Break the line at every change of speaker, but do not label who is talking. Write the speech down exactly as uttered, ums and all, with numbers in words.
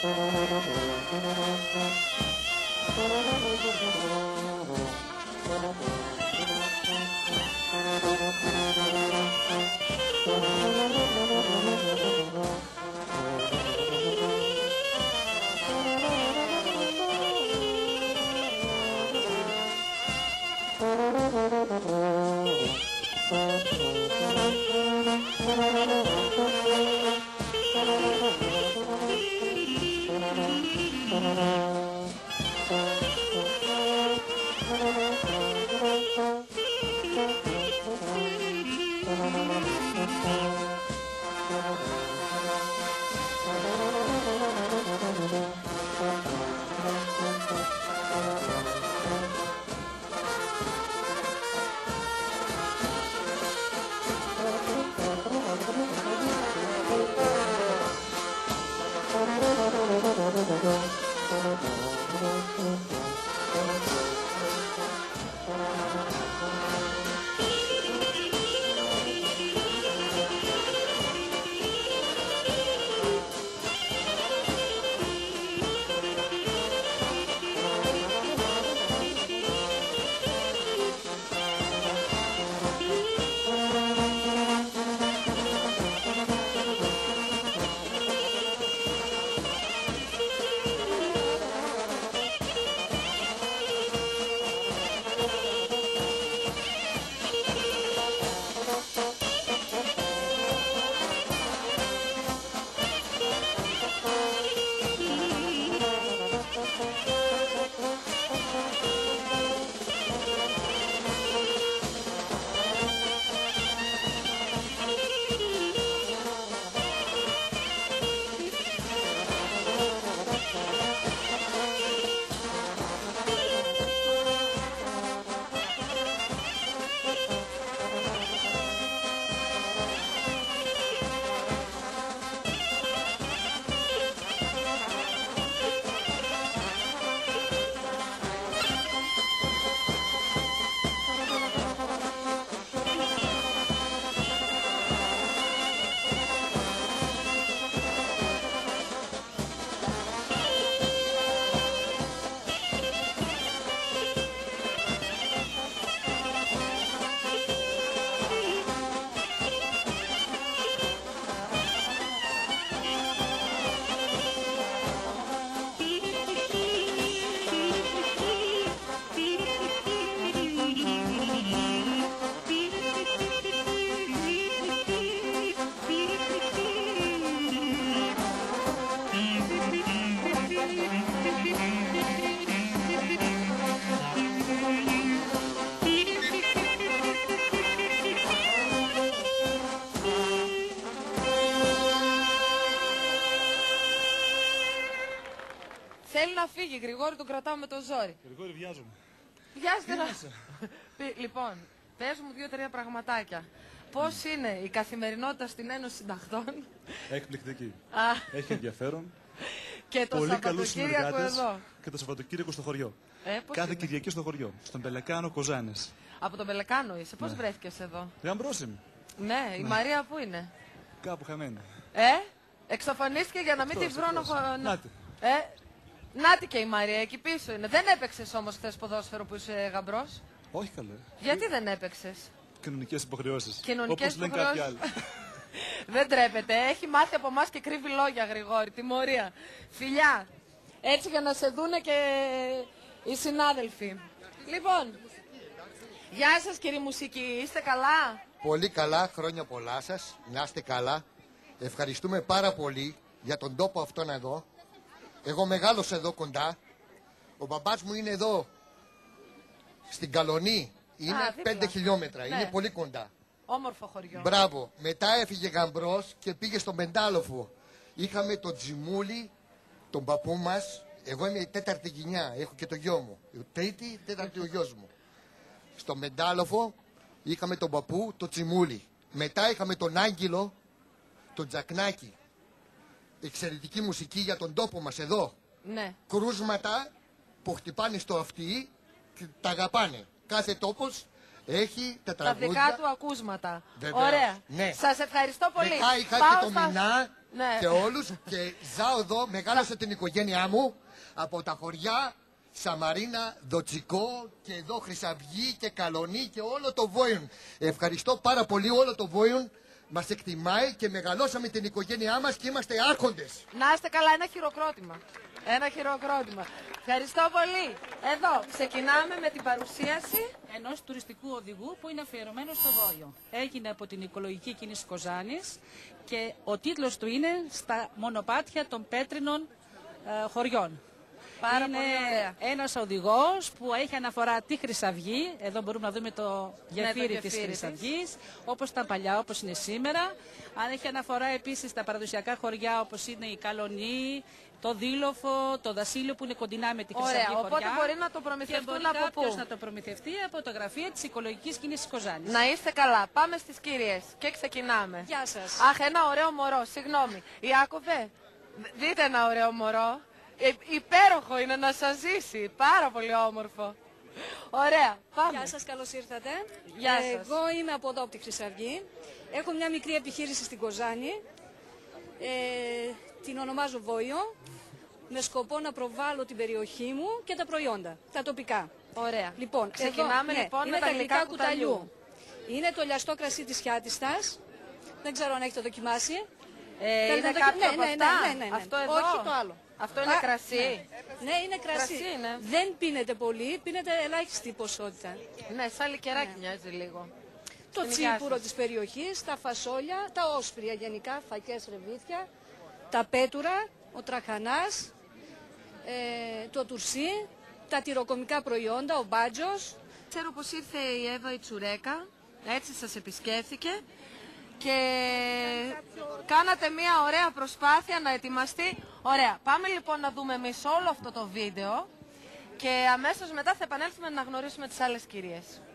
Θέλει να φύγει, Γρηγόρη, τον κρατάω με το ζόρι.
Γρηγόρη, βιάζομαι.
Βιάζεται να... Λοιπόν, πες μου δύο-τρία πραγματάκια. Πώς mm. είναι η καθημερινότητα στην Ένωση Συνταχτών?
Εκπληκτική.
Α.
Έχει ενδιαφέρον.
Και το
πολύ
Σαββατοκύριακο εδώ.
Και το Σαββατοκύριακο στο χωριό.
Ε,
Κάθε
είναι?
Κυριακή στο χωριό. Στον Πελεκάνο Κοζάνες.
Από τον Πελεκάνο είσαι. Πώς
ναι. βρέθηκες
εδώ?
Γαμπρόσιμη.
Ναι, η ναι. Μαρία πού είναι?
Κάπου χαμένη.
Ε, εξαφανίστηκε για να μην τη βρώνω.
Νάτι.
Ε, Νάτι και η Μαρία, εκεί πίσω είναι. Δεν έπαιξες όμως χθες ποδόσφαιρο που είσαι γαμπρός?
Όχι καλέ.
Γιατί δεν έπαιξες?
Κοινωνικές υποχρεώσεις.
Κοινωνικές
όπως λένε κάποιοι άλλοι.
Δεν τρέπεται. Έχει μάθει από εμάς και κρύβει λόγια, Γρηγόρη. Τιμωρία. Φιλιά. Έτσι για να σε δούνε και οι συνάδελφοι. Λοιπόν, γεια σας κύριε Μουσική. Είστε καλά?
Πολύ καλά. Χρόνια πολλά σας. Να είστε καλά. Ευχαριστούμε πάρα πολύ για τον τόπο αυτόν εδώ. Εγώ μεγάλωσα εδώ κοντά. Ο μπαμπάς μου είναι εδώ, στην Καλονή. Είναι Α, πέντε χιλιόμετρα. Ναι. Είναι πολύ κοντά.
Όμορφο χωριό.
Μπράβο. Μετά έφυγε γαμπρός και πήγε στο Πεντάλοφο. Είχαμε τον Τζιμούλη, τον παππού μας. Εγώ είμαι η τέταρτη γενιά. Έχω και το γιο μου. Η τρίτη, τέταρτη ο γιος μου. Στο Πεντάλοφο είχαμε τον παππού, τον Τζιμούλη. Μετά είχαμε τον Άγγελο, τον Τζακνάκη. Εξαιρετική μουσική για τον τόπο μας εδώ.
Ναι.
Κρούσματα που χτυπάνε στο αυτί και τα αγαπάνε. Κάθε τόπος έχει τα τραγούδια.
Τα δικά του ακούσματα.
Βεβαίως.
Ωραία.
Ναι.
Σας ευχαριστώ πολύ.
Μετά είχα
Πάω
και το
στα...
Μινά
Ναι.
και όλους. Και ζάω εδώ, μεγάλωσα την οικογένειά μου από τα χωριά Σαμαρίνα, Δοτσικό και εδώ Χρυσαυγή και Καλονή και όλο το Βόιον. Ευχαριστώ πάρα πολύ όλο το Βόιον. Μας εκτιμάει και μεγαλώσαμε την οικογένειά μας και είμαστε άρχοντες.
Να είστε καλά, ένα χειροκρότημα. Ένα χειροκρότημα. Ευχαριστώ πολύ. Εδώ ξεκινάμε με την παρουσίαση
ενός τουριστικού οδηγού που είναι αφιερωμένο στο Βόλιο. Έγινε από την Οικολογική Κίνηση Κοζάνης και ο τίτλος του είναι «Στα μονοπάτια των πέτρινων ε, χωριών».
Πάρα
είναι
πολύ ωραία.
ένας οδηγός που έχει αναφορά τη Χρυσαυγή. Εδώ μπορούμε να δούμε το γεφύρι,
γεφύρι
της
της.
Χρυσαυγής, όπως ήταν παλιά, όπως είναι σήμερα. Αν έχει αναφορά επίσης τα παραδοσιακά χωριά, όπως είναι η Καλονή, το Δήλοφο, το Δασίλειο που είναι κοντινά με τη Χρυσαυγή.
Ωραία, οπότε
χωριά.
μπορεί να το
Και
προμηθευτούν
μπορεί
από
κάποιος
πού?
να το προμηθευτεί από το γραφείο της Οικολογικής Κίνησης Κοζάνης.
Να είστε καλά. Πάμε στις κυρίες και ξεκινάμε.
Γεια σας.
Αχ, ένα ωραίο μωρό, συγγνώμη. Ιάκωβε, δείτε ένα ωραίο μωρό. Ε, υπέροχο είναι να σας ζήσει. Πάρα πολύ όμορφο. Ωραία, πάμε.
Γεια σας, καλώς ήρθατε.
Γεια σας.
Εγώ είμαι από εδώ από τη Χρυσαυγή. Έχω μια μικρή επιχείρηση στην Κοζάνη. Ε, την ονομάζω Βόιο. Με σκοπό να προβάλλω την περιοχή μου και τα προϊόντα, τα τοπικά.
Ωραία.
Λοιπόν,
Ξεκινάμε
εδώ,
λοιπόν
είναι
με τα γλυκά κουταλιού.
Είναι το λιαστό κρασί της Χιάτιστας. Δεν ξέρω αν έχετε δοκιμάσει.
Ε,
Θέλετε
είναι
να το-
κάποιο
ναι,
από
ναι,
αυτά?
ναι, ναι, ναι, ναι.
Αυτό εδώ?
Όχι, το άλλο.
Αυτό είναι
Α,
κρασί?
Ναι, είναι κρασί.
Κρασί είναι.
Δεν πίνεται πολύ, πίνεται ελάχιστη ποσότητα.
Ναι, σαν λικεράκι μοιάζει λίγο.
Το
Στην υγεία
τσίπουρο
σας.
της περιοχής, τα φασόλια, τα όσπρια γενικά, φακές, ρεβίθια, τα πέτουρα, ο τραχανάς, ε, το τουρσί, τα τυροκομικά προϊόντα, ο μπάτζος.
Ξέρω πως ήρθε η Εύα η Τσουρέκα, έτσι σας επισκέφθηκε και κάνατε μια ωραία προσπάθεια να ετοιμαστεί. Ωραία, πάμε λοιπόν να δούμε εμείς όλο αυτό το βίντεο και αμέσως μετά θα επανέλθουμε να γνωρίσουμε τις άλλες κυρίες.